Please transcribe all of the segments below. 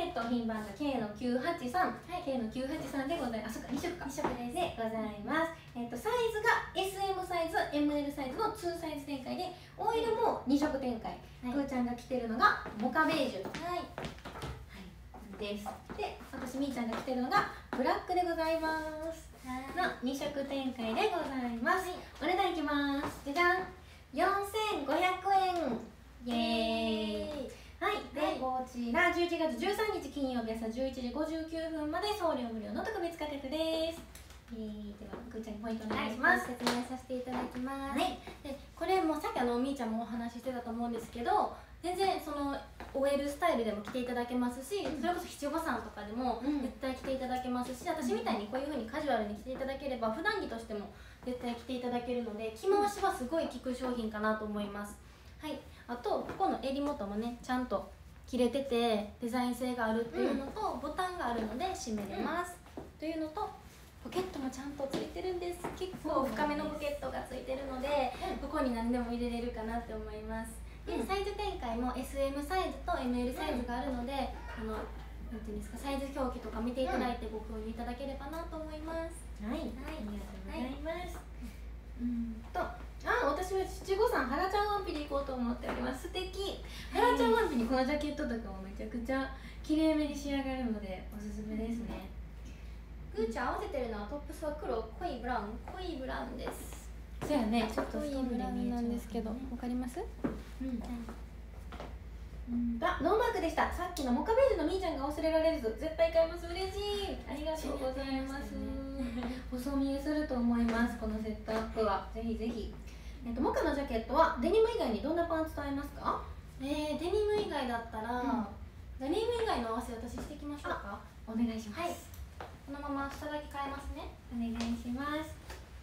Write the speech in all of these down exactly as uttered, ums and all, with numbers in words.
ケット品番が ケーのきゅうはちさん、はい、ケーのきゅうはちさんでございます。あ、そっか、に色か。に色です。でございます。えっとサイズが エスエム サイズ、エムエル サイズのにサイズ展開で、オイルもに色展開。はい、くーちゃんが着てるのがモカベージュ。はい。です。で、私みーちゃんが着てるのがブラックでございます。のに色展開でございます。お値段いきます。じゃじゃん、よんせんごひゃくえん。イエーイ。はい、で、こちらじゅういちがつじゅうさんにち金曜日朝じゅういちじごじゅうきゅうふんまで送料無料の特別価格です。えー、ではくーちゃんにポイントお願いします。 説明させていただきます。はい、でこれもさっきあのみーちゃんもお話ししてたと思うんですけど、全然その オーエル スタイルでも着ていただけますし、うん、それこそ七五三とかでも絶対着ていただけますし、うん、私みたいにこういう風にカジュアルに着ていただければ普段着としても絶対着ていただけるので、着回しはすごい効く商品かなと思います。はい、あとここの襟元もねちゃんと切れててデザイン性があるっていうのと、うん、ボタンがあるので閉めれます、うん、というのとポケットもちゃんとついてるんです。結構深めのポケットがついてるので、ここに何でも入れれるかなって思います。で、サイズ展開も エスエム サイズと エムエル サイズがあるので、あのなんていうんですか、サイズ表記とか見ていただいてご購入いただければなと思います。 はい、はい、ありがとうございます。うんと、あ、私は七五三原ちゃんワンピで行こうと思っております。素敵。原ちゃんワンピにこのジャケットとかもめちゃくちゃ綺麗めに仕上がるのでおすすめですね。 グーちゃん合わせてるのはトップスは黒、濃いブラウン、濃いブラウンです。 そうやね、ちょっと濃いブラウンなんですけど、わかります？うん。 うん、あ、ノーマークでした。さっきのモカベージュのみーちゃんが忘れられず、絶対買います。嬉しい。ありがとうございます。細見えすると思います。このセットアップはぜひぜひ。えっとモカのジャケットはデニム以外にどんなパンツと合いますか？ えー、デニム以外だったら、うん、デニム以外の合わせ私していきましょうか。 お願いします。はい、 このまま下だけ変えますね。 お願いします。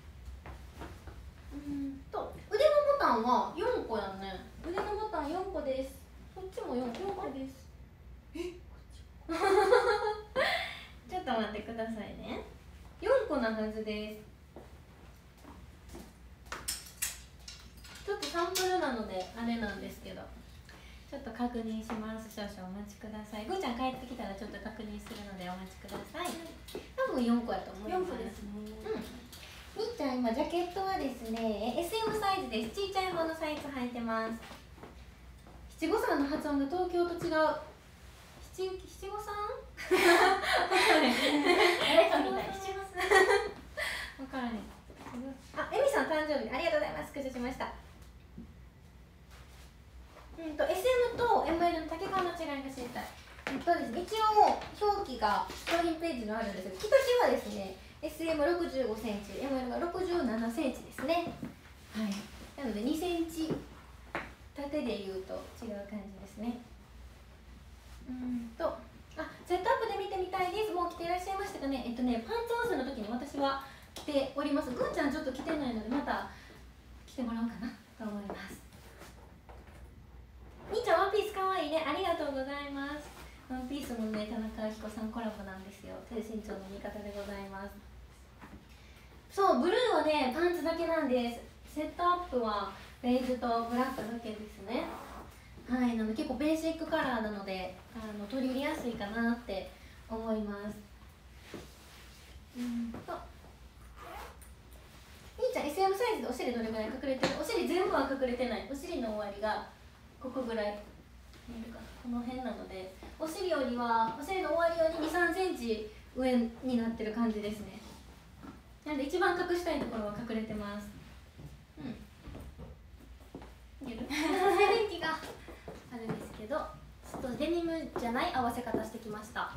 うんと腕のボタンはよんこやんね。 腕のボタンよんこです。 こっちもよんこです。え、こっちちょっと待ってくださいね。よんこなはずです。ちょっとサンプルなのであれなんですけど、ちょっと確認します。少々お待ちください。ぐーちゃん帰ってきたらちょっと確認するのでお待ちください。多分よんこやと思います。よんこですね。うん。みーちゃん今ジャケットはですね エスエム サイズです。ちいちゃい方のサイズ履いてます。七五三の発音が東京と違う。七七五三？誰かみたい。七五三。わからない。あ、エミさん誕生日ありがとうございます。スクショしました。うんと エスエム と エムエル の丈感の違いが知りたい。えっとですね、一応表記が商品ページにあるんですけど、着丈はですね エスエムろくじゅうごセンチ、エムエル がろくじゅうななセンチですね。はい。なのでにセンチ縦でいうと違う感じですね。うんと、あ、セットアップで見てみたいです。もう着ていらっしゃいましたかね。えっとね、パンツ合わせの時に私は着ております。ぐーちゃんちょっと着てないのでまた着てもらおうかなと思います。みーちゃんワンピースかわいいね。ありがとうございます。ワンピースもね、田中明子さんコラボなんですよ。低身長の味方でございます。そう、ブルーはね、パンツだけなんです。セットアップはベージュとブラックだけですね。はい、なので結構ベーシックカラーなのであの取り入れやすいかなって思います。うんとみーちゃん エスエム サイズでお尻どれぐらい隠れてる？お尻全部は隠れてない。お尻の終わりがここぐらい見えるかな、この辺なのでお尻よりはお尻の終わりよりにさんセンチ上になってる感じですね。なので一番隠したいところは隠れてます。うん。 電気があるんですけど、ちょっとデニムじゃない合わせ方してきました。はい。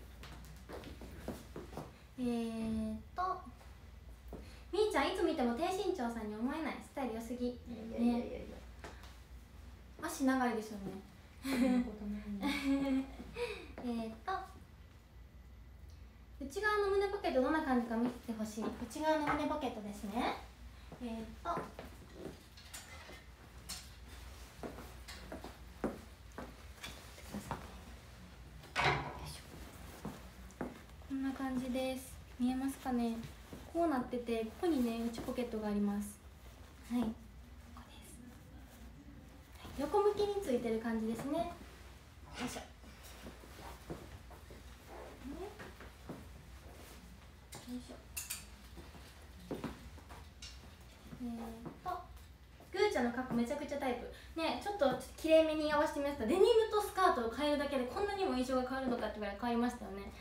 えーっとみーちゃんいつ見ても低身長さんに思えない。スタイル良すぎ。いやいやいやいや、ね、足長いですよね。そんなことないね。えっと内側の胸ポケットどんな感じか見てほしい。内側の胸ポケットですね。えっとこんな感じです。見えますかね。こうなってて、ここにね内ポケットがあります。はい、ここです。横向きについてる感じですね。よいしょ。 ちゃんの格好めちゃくちゃタイプね。ちょっときれいめに合わせてみました。デニムとスカートを変えるだけでこんなにも印象が変わるのかってぐらい変わりましたよね。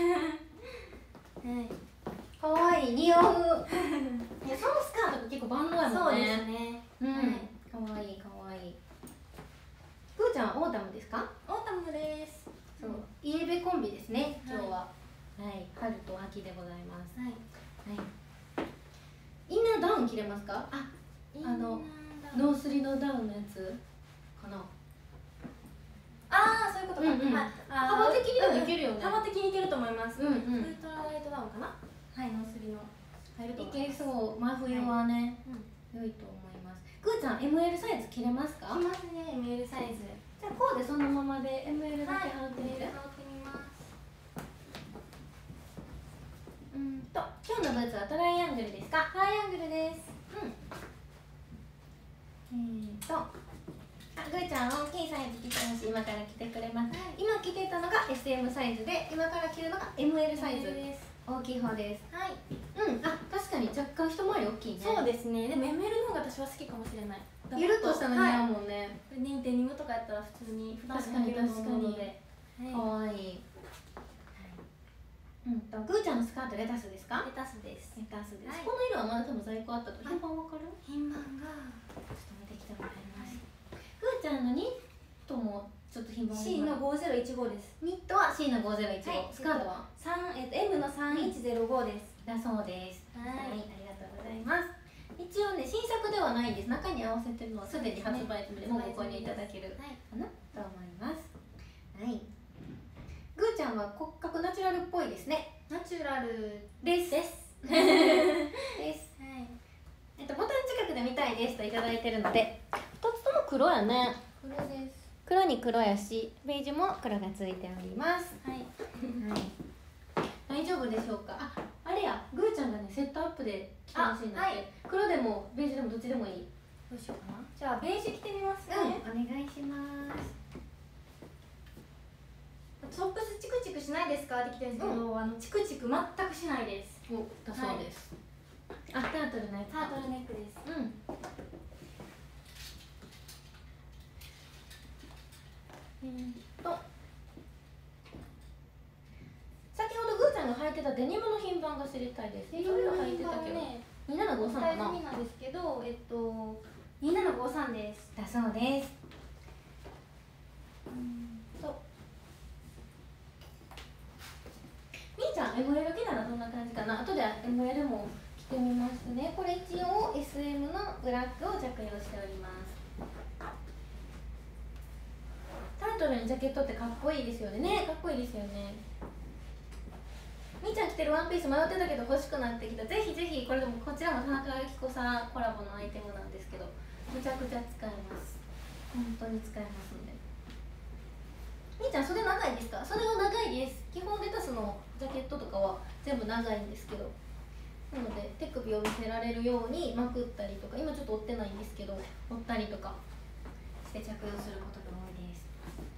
はい、 かわいい、似合う。いや、そのスカートが結構万能やもんね。 そうですね。 うん、 はい、 かわいいかわいい。ふーちゃんはオータムですか？ オータムです。 そう、イエベコンビですね、今日は。 ははい、春と秋でございます。 はい。 はい。インナーダウン着れますか？あ、あのノースリのダウンのやつかな。 ああ、そういうことか。 うんうん、 はい、 幅的にもいけるよね。 幅的にいけると思います。 うんうん。 ウルトラライトダウンかな。はい、ノースリの。 いけそう、真冬はね、良いと思います。くーちゃん、エムエル サイズ着れますか？ 着ますね、エムエル サイズ。 じゃあこうでそのままで エムエル だけ羽織ってみる？ 羽織ってみます。 うんと、今日のブーツはトライアングルですか？ トライアングルです。 うん。えーと、あ、ぐーちゃん大きいサイズ着てほしい。今から着てくれます。はい、今着てたのが エスエム サイズで、今から着るのが エムエル サイズです。大きい方です。 はい。 うん、あ、確かに若干一回り大きいね。 そうですね。でも エムエル の方が私は好きかもしれない。 ゆるっとしたの似合うもんね。 これね、デニムとかやったら普通に普段確かに確かに。かわいい。うんと、ぐーちゃんのスカートレタスですか？ レタスです。 レタスです。この色はまだ多分在庫あったと。品番わかる？ 品番がちょっと見てきてもらいます。ぐーちゃんのニットもちょっと品番シー のごゼロいちごです。 ニットは シー のごゼロいちご。スカートはえっと エム のさんいちゼロごです。 だそうです。 はい、 ありがとうございます。一応ね、新作ではないんです。中に合わせてるのはすでに発売済みでもうご購入いただけるかなと思います。はい。ぐーちゃんは骨格ナチュラルっぽいですね。 ナチュラルです。 です。 です。はい。えっとボタン近くで見たいですといただいてるので、ふたつとも黒やね。 黒です。 黒に黒やし、ベージュも黒がついております。 はい。 はい。大丈夫でしょうか。あ、あれや、ぐーちゃんがねセットアップで着てほしいので、はい、黒でもベージュでもどっちでもいい。 どうしようかな。じゃあベージュ着てみますね。 うん、お願いします。 トップスチクチクしないですかって来てるんですけど、うん、あのチクチク全くしないです。 お、だそうです。はい、あ、タートルのやつ。 タートルネックです。 うん。えー、と先ほどぐーちゃんが履いてたデニムの品番が知りたいです。 デニムの品番はね、 にななごさんかな。 になんですけど、えっとにななごさんです。 だそうです。うんと。みーちゃん エムエル 着ならどんな感じかな。後で エムエル も着てみますね。これ一応 エスエム のブラックを着用しております。タートルにジャケットってかっこいいですよね。ね、かっこいいですよね。みーちゃん着てるワンピース迷ってたけど欲しくなってきた。ぜひぜひ、これでもこちらも田中由紀子さんコラボのアイテムなんですけど、むちゃくちゃ使えます。本当に使えますので。みーちゃん袖長いですか？袖は長いです。基本レタスのジャケットとかは全部長いんですけど、なので手首を見せられるようにまくったりとか、今ちょっと折ってないんですけど折ったりとかして着用することが多いです。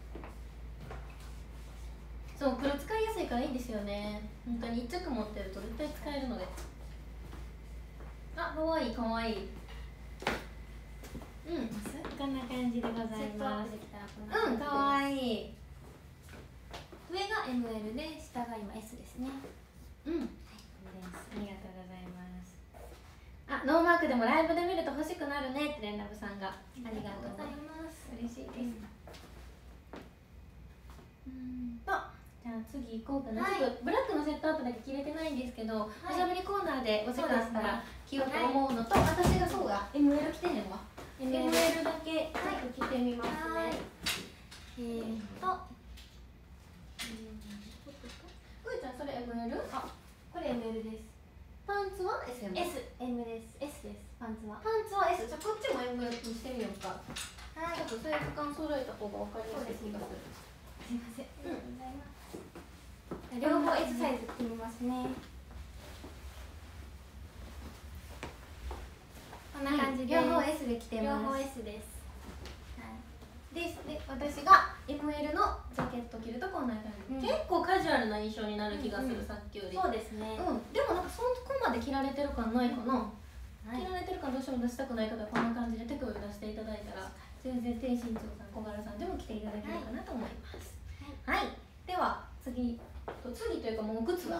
そう、黒使いやすいからいいですよね。本当に一着持ってると絶対使えるので。あ、かわいいかわいい。うん、こんな感じでございます。うん、かわいい。 上が エムエル で下が今 エス ですね。 うん、はい、です。ありがとうございます。あ、ノーマークでもライブで見ると欲しくなるねって連絡さんが。ありがとうございます。嬉しいです。うん、と。じゃあ次行こうかな、はい、ちょっとブラックのセットアップだけ着れてないんですけど、はい、おしゃべりコーナーでお時間あったら着ようと思うのと、はい、私がそうが エムエル 着てへんわ。 エムエル だけちょっと着てみますね。はい、えーとぐーちゃんそれ エムエル？ あ、これ エムエル です。 パンツは エスエム？ エス、エム です。 エス です。パンツはパンツは エス。 じゃあこっちも エムエル にしてみようか。はい、ちょっとサイズ感揃えた方が分かりやすい気がする。 すいません、ありがとうございます。両方 エス サイズ着てみますね。こんな感じで、 両方 エス で着てます。 両方 エス です。 はい。です。で、私が エムエル のジャケット着るとこんな感じ、うん、結構カジュアルな印象になる気がする、うんうん、さっきより。 そうですね。 うん。でもなんかそこまで着られてる感ないかな。 着られてるからどうしても出したくない方はこんな感じで手首を出していただいたら全然低身長さん小柄さんでも着ていただけるかなと思います。はい、はい、では次次というかもう靴が